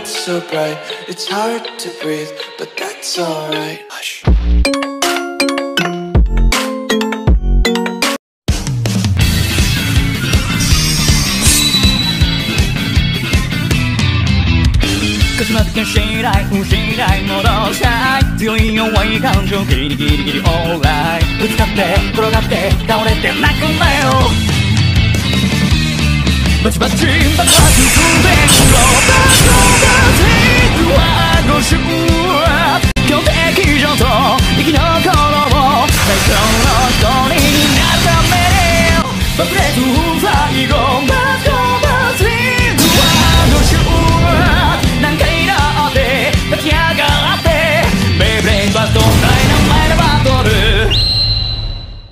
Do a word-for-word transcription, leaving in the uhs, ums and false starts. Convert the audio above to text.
lights so bright, it's hard to breathe, but that's alright. Hush. 始まってしない失い戻したい強い弱い感情ギリギリギリオーライぶつかって転がって倒れて泣くんだよバチバチ爆発すべきのバカだぜはご祝